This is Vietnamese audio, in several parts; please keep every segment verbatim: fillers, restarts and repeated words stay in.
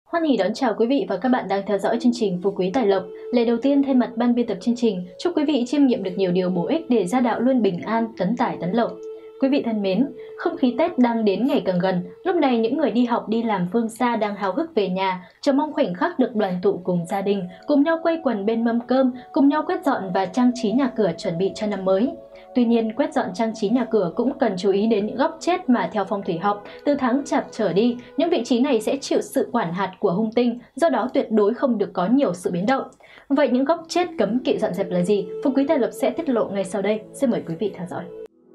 Hoan hỉ đón chào quý vị và các bạn đang theo dõi chương trình Phú Quý Tài Lộc. Lời đầu tiên thay mặt ban biên tập chương trình, chúc quý vị chiêm nghiệm được nhiều điều bổ ích để gia đạo luôn bình an, tấn tài tấn lộc. Quý vị thân mến, không khí Tết đang đến ngày càng gần. Lúc này những người đi học đi làm phương xa đang háo hức về nhà, chờ mong khoảnh khắc được đoàn tụ cùng gia đình, cùng nhau quây quần bên mâm cơm, cùng nhau quét dọn và trang trí nhà cửa chuẩn bị cho năm mới. Tuy nhiên, quét dọn trang trí nhà cửa cũng cần chú ý đến những góc chết mà theo phong thủy học, từ tháng Chạp trở đi, những vị trí này sẽ chịu sự quản hạt của hung tinh, do đó tuyệt đối không được có nhiều sự biến động. Vậy những góc chết cấm kỵ dọn dẹp là gì? Phú Quý Tài Lộc sẽ tiết lộ ngay sau đây. Xin mời quý vị theo dõi.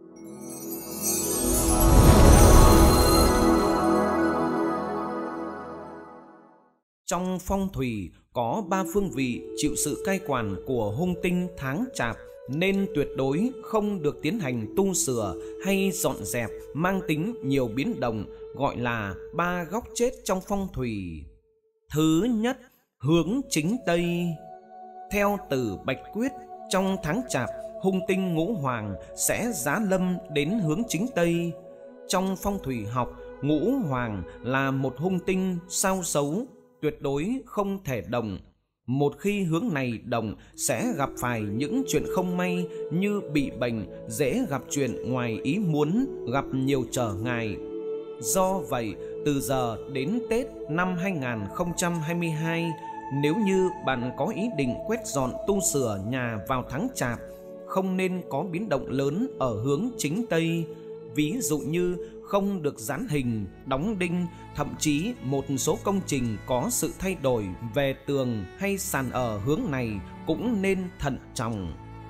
Trong phong thủy có ba phương vị chịu sự cai quản của hung tinh tháng Chạp, nên tuyệt đối không được tiến hành tu sửa hay dọn dẹp mang tính nhiều biến động, gọi là ba góc chết trong phong thủy. Thứ nhất, hướng chính Tây. Theo Tử Bạch Quyết, trong tháng Chạp, hung tinh ngũ hoàng sẽ giá lâm đến hướng chính Tây. Trong phong thủy học, ngũ hoàng là một hung tinh sao xấu, tuyệt đối không thể động. Một khi hướng này động sẽ gặp phải những chuyện không may như bị bệnh, dễ gặp chuyện ngoài ý muốn, gặp nhiều trở ngại. Do vậy, từ giờ đến Tết năm hai nghìn không trăm hai mươi hai, nếu như bạn có ý định quét dọn tu sửa nhà vào tháng Chạp, không nên có biến động lớn ở hướng chính Tây. Ví dụ như không được dán hình, đóng đinh, thậm chí một số công trình có sự thay đổi về tường hay sàn ở hướng này cũng nên thận trọng.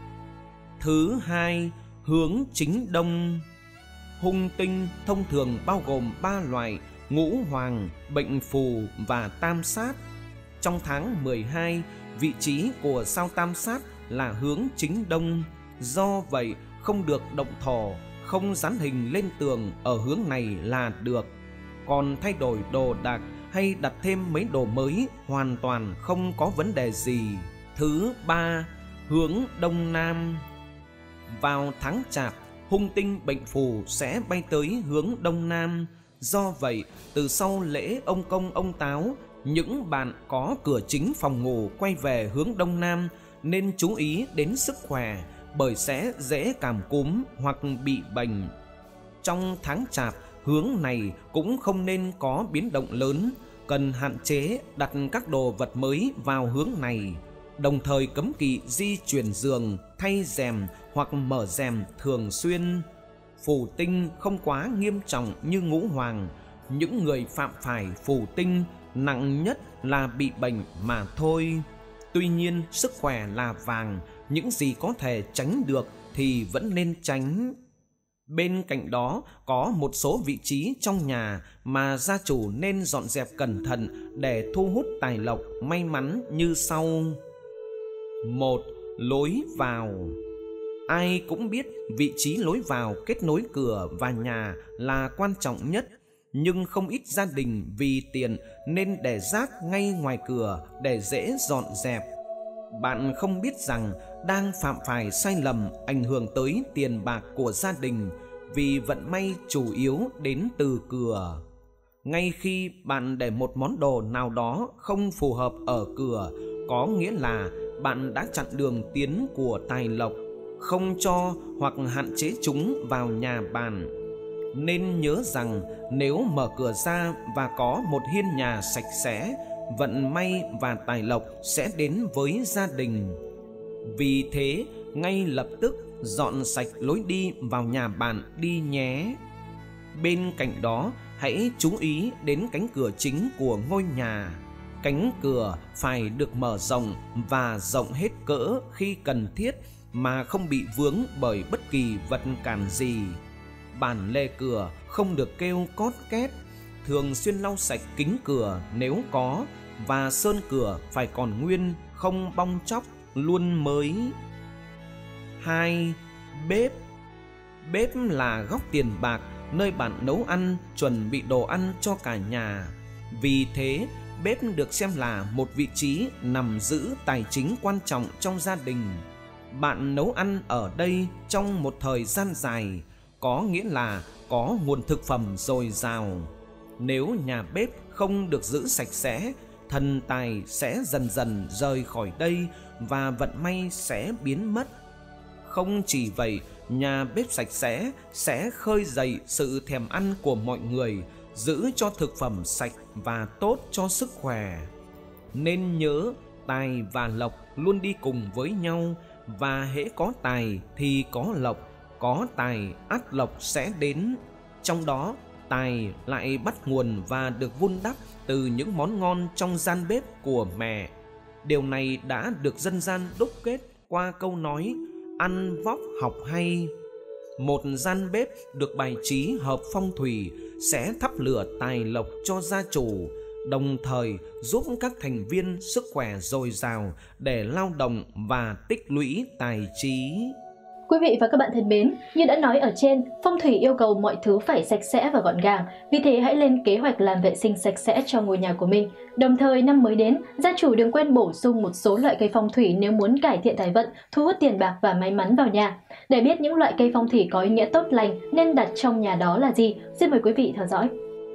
Thứ hai, hướng chính Đông. Hung tinh thông thường bao gồm ba loại: ngũ hoàng, bệnh phù và tam sát. Trong tháng mười hai, vị trí của sao tam sát là hướng chính Đông. Do vậy, không được động thổ, không dán hình lên tường ở hướng này là được. Còn thay đổi đồ đạc hay đặt thêm mấy đồ mới hoàn toàn không có vấn đề gì. Thứ ba, hướng Đông Nam. Vào tháng Chạp, hung tinh bệnh phù sẽ bay tới hướng Đông Nam. Do vậy, từ sau lễ ông Công ông Táo, những bạn có cửa chính phòng ngủ quay về hướng Đông Nam nên chú ý đến sức khỏe, bởi sẽ dễ cảm cúm hoặc bị bệnh. Trong tháng Chạp, hướng này cũng không nên có biến động lớn, cần hạn chế đặt các đồ vật mới vào hướng này. Đồng thời cấm kỵ di chuyển giường, thay rèm hoặc mở rèm thường xuyên. Phù tinh không quá nghiêm trọng như ngũ hoàng. Những người phạm phải phù tinh nặng nhất là bị bệnh mà thôi. Tuy nhiên, sức khỏe là vàng, những gì có thể tránh được thì vẫn nên tránh. Bên cạnh đó, có một số vị trí trong nhà mà gia chủ nên dọn dẹp cẩn thận để thu hút tài lộc, may mắn như sau. Một, lối vào. Ai cũng biết vị trí lối vào kết nối cửa và nhà là quan trọng nhất, nhưng không ít gia đình vì tiền nên để rác ngay ngoài cửa để dễ dọn dẹp. Bạn không biết rằng đang phạm phải sai lầm ảnh hưởng tới tiền bạc của gia đình, vì vận may chủ yếu đến từ cửa. Ngay khi bạn để một món đồ nào đó không phù hợp ở cửa, có nghĩa là bạn đã chặn đường tiến của tài lộc, không cho hoặc hạn chế chúng vào nhà bạn. Nên nhớ rằng nếu mở cửa ra và có một hiên nhà sạch sẽ, vận may và tài lộc sẽ đến với gia đình. Vì thế, ngay lập tức dọn sạch lối đi vào nhà bạn đi nhé. Bên cạnh đó, hãy chú ý đến cánh cửa chính của ngôi nhà. Cánh cửa phải được mở rộng và rộng hết cỡ khi cần thiết, mà không bị vướng bởi bất kỳ vật cản gì. Bản lề cửa không được kêu cót két. Thường xuyên lau sạch kính cửa nếu có, và sơn cửa phải còn nguyên, không bong tróc, luôn mới. Hai, bếp. Bếp là góc tiền bạc, nơi bạn nấu ăn, chuẩn bị đồ ăn cho cả nhà. Vì thế, bếp được xem là một vị trí nằm giữ tài chính quan trọng trong gia đình. Bạn nấu ăn ở đây trong một thời gian dài, có nghĩa là có nguồn thực phẩm dồi dào. Nếu nhà bếp không được giữ sạch sẽ, thần tài sẽ dần dần rời khỏi đây và vận may sẽ biến mất. Không chỉ vậy, nhà bếp sạch sẽ sẽ khơi dậy sự thèm ăn của mọi người, giữ cho thực phẩm sạch và tốt cho sức khỏe. Nên nhớ, tài và lộc luôn đi cùng với nhau, và hễ có tài thì có lộc, có tài ắt lộc sẽ đến. Trong đó, tài lại bắt nguồn và được vun đắp từ những món ngon trong gian bếp của mẹ. Điều này đã được dân gian đúc kết qua câu nói ăn vóc học hay. Một gian bếp được bài trí hợp phong thủy sẽ thắp lửa tài lộc cho gia chủ, đồng thời giúp các thành viên sức khỏe dồi dào để lao động và tích lũy tài trí. Quý vị và các bạn thân mến, như đã nói ở trên, phong thủy yêu cầu mọi thứ phải sạch sẽ và gọn gàng. Vì thế hãy lên kế hoạch làm vệ sinh sạch sẽ cho ngôi nhà của mình. Đồng thời năm mới đến, gia chủ đừng quên bổ sung một số loại cây phong thủy nếu muốn cải thiện tài vận, thu hút tiền bạc và may mắn vào nhà. Để biết những loại cây phong thủy có ý nghĩa tốt lành nên đặt trong nhà đó là gì, xin mời quý vị theo dõi.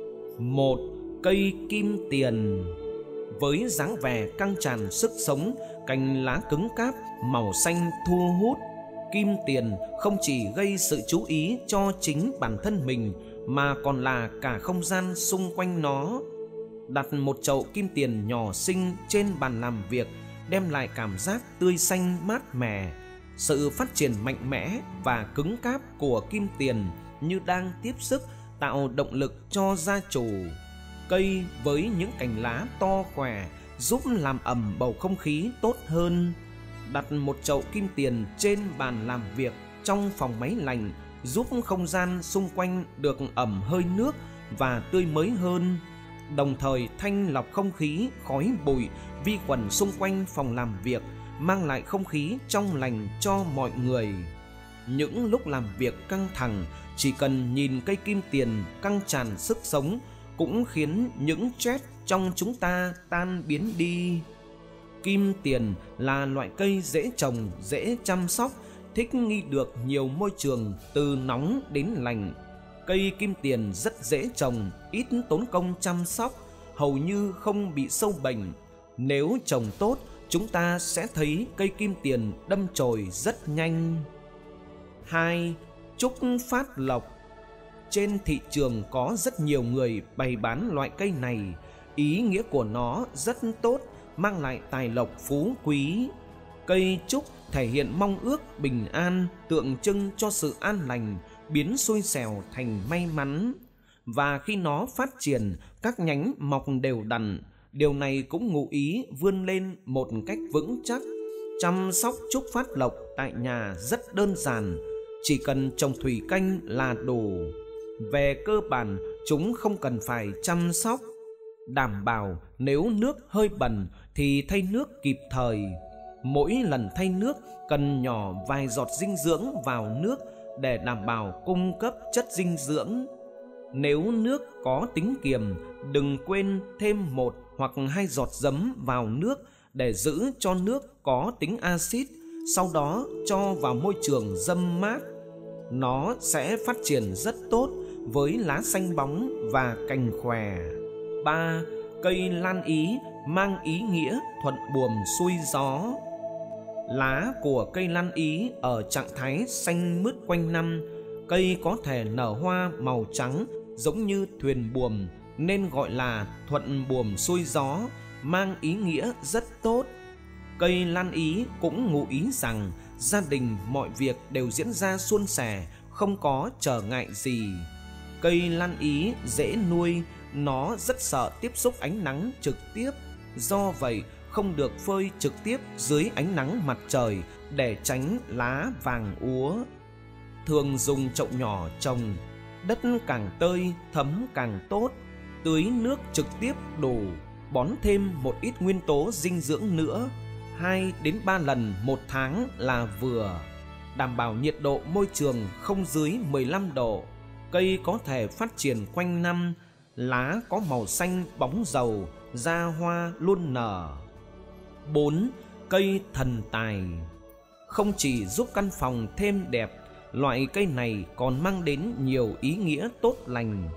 Một. Cây kim tiền. Với dáng vẻ căng tràn sức sống, cành lá cứng cáp, màu xanh thu hút, kim tiền không chỉ gây sự chú ý cho chính bản thân mình mà còn là cả không gian xung quanh nó. Đặt một chậu kim tiền nhỏ xinh trên bàn làm việc đem lại cảm giác tươi xanh mát mẻ. Sự phát triển mạnh mẽ và cứng cáp của kim tiền như đang tiếp sức tạo động lực cho gia chủ. Cây với những cành lá to khỏe giúp làm ẩm bầu không khí tốt hơn. Đặt một chậu kim tiền trên bàn làm việc trong phòng máy lạnh giúp không gian xung quanh được ẩm hơi nước và tươi mới hơn, đồng thời thanh lọc không khí, khói bụi, vi khuẩn xung quanh phòng làm việc, mang lại không khí trong lành cho mọi người. Những lúc làm việc căng thẳng, chỉ cần nhìn cây kim tiền căng tràn sức sống cũng khiến những stress trong chúng ta tan biến đi. Kim tiền là loại cây dễ trồng, dễ chăm sóc, thích nghi được nhiều môi trường từ nóng đến lạnh. Cây kim tiền rất dễ trồng, ít tốn công chăm sóc, hầu như không bị sâu bệnh. Nếu trồng tốt, chúng ta sẽ thấy cây kim tiền đâm chồi rất nhanh. Hai. Trúc phát lộc. Trên thị trường có rất nhiều người bày bán loại cây này. Ý nghĩa của nó rất tốt, mang lại tài lộc phú quý. Cây trúc thể hiện mong ước bình an, tượng trưng cho sự an lành, biến xui xẻo thành may mắn. Và khi nó phát triển, các nhánh mọc đều đặn. Điều này cũng ngụ ý vươn lên một cách vững chắc. Chăm sóc trúc phát lộc tại nhà rất đơn giản, chỉ cần trồng thủy canh là đủ. Về cơ bản, chúng không cần phải chăm sóc. Đảm bảo nếu nước hơi bẩn thì thay nước kịp thời. Mỗi lần thay nước cần nhỏ vài giọt dinh dưỡng vào nước để đảm bảo cung cấp chất dinh dưỡng. Nếu nước có tính kiềm, đừng quên thêm một hoặc hai giọt giấm vào nước để giữ cho nước có tính axit, sau đó cho vào môi trường râm mát. Nó sẽ phát triển rất tốt với lá xanh bóng và cành khỏe. Ba. Cây lan ý mang ý nghĩa thuận buồm xuôi gió. Lá của cây lan ý ở trạng thái xanh mướt quanh năm. Cây có thể nở hoa màu trắng giống như thuyền buồm nên gọi là thuận buồm xuôi gió, mang ý nghĩa rất tốt. Cây lan ý cũng ngụ ý rằng gia đình mọi việc đều diễn ra suôn sẻ, không có trở ngại gì. Cây lan ý dễ nuôi, nó rất sợ tiếp xúc ánh nắng trực tiếp. Do vậy, không được phơi trực tiếp dưới ánh nắng mặt trời để tránh lá vàng úa. Thường dùng chậu nhỏ trồng, đất càng tơi thấm càng tốt. Tưới nước trực tiếp đủ, bón thêm một ít nguyên tố dinh dưỡng nữa, hai đến ba lần một tháng là vừa. Đảm bảo nhiệt độ môi trường không dưới mười lăm độ. Cây có thể phát triển quanh năm, lá có màu xanh bóng dầu, ra hoa luôn nở. Bốn. Cây thần tài. Không chỉ giúp căn phòng thêm đẹp, loại cây này còn mang đến nhiều ý nghĩa tốt lành.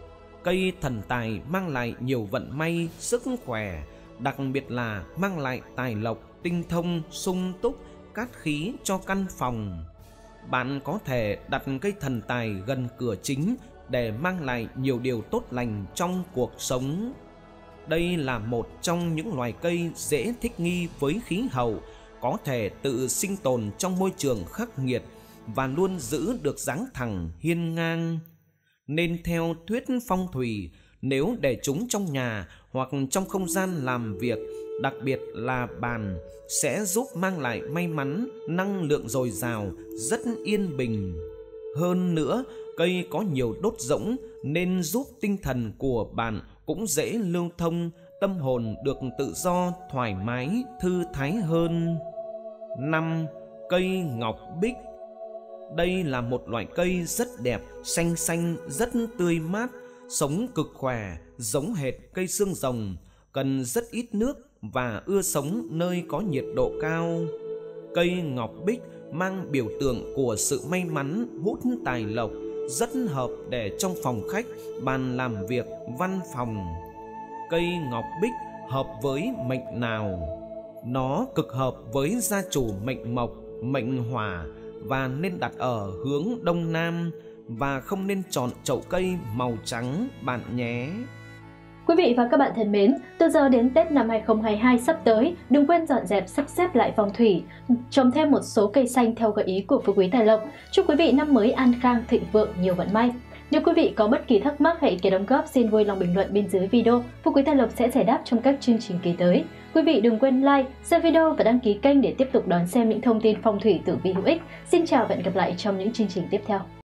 Cây thần tài mang lại nhiều vận may, sức khỏe, đặc biệt là mang lại tài lộc, tinh thông, sung túc, cát khí cho căn phòng. Bạn có thể đặt cây thần tài gần cửa chính để mang lại nhiều điều tốt lành trong cuộc sống. Đây là một trong những loài cây dễ thích nghi với khí hậu, có thể tự sinh tồn trong môi trường khắc nghiệt và luôn giữ được dáng thẳng hiên ngang. Nên theo thuyết phong thủy, nếu để chúng trong nhà hoặc trong không gian làm việc, đặc biệt là bàn, sẽ giúp mang lại may mắn, năng lượng dồi dào, rất yên bình. Hơn nữa, cây có nhiều đốt rỗng nên giúp tinh thần của bạn cũng dễ lưu thông, tâm hồn được tự do, thoải mái, thư thái hơn. năm. Cây ngọc bích. Đây là một loại cây rất đẹp, xanh xanh, rất tươi mát, sống cực khỏe, giống hệt cây xương rồng, cần rất ít nước và ưa sống nơi có nhiệt độ cao. Cây ngọc bích mang biểu tượng của sự may mắn, hút tài lộc, rất hợp để trong phòng khách, bàn làm việc, văn phòng. Cây ngọc bích hợp với mệnh nào? Nó cực hợp với gia chủ mệnh mộc, mệnh hỏa và nên đặt ở hướng đông nam, và không nên chọn chậu cây màu trắng bạn nhé. Quý vị và các bạn thân mến, từ giờ đến Tết năm hai không hai hai sắp tới, đừng quên dọn dẹp sắp xếp lại phong thủy, trồng thêm một số cây xanh theo gợi ý của Phú Quý Tài Lộc. Chúc quý vị năm mới an khang, thịnh vượng, nhiều vận may. Nếu quý vị có bất kỳ thắc mắc hay ý kiến đóng góp, xin vui lòng bình luận bên dưới video. Phú Quý Tài Lộc sẽ giải đáp trong các chương trình kỳ tới. Quý vị đừng quên like, share video và đăng ký kênh để tiếp tục đón xem những thông tin phong thủy tử vi hữu ích. Xin chào và hẹn gặp lại trong những chương trình tiếp theo.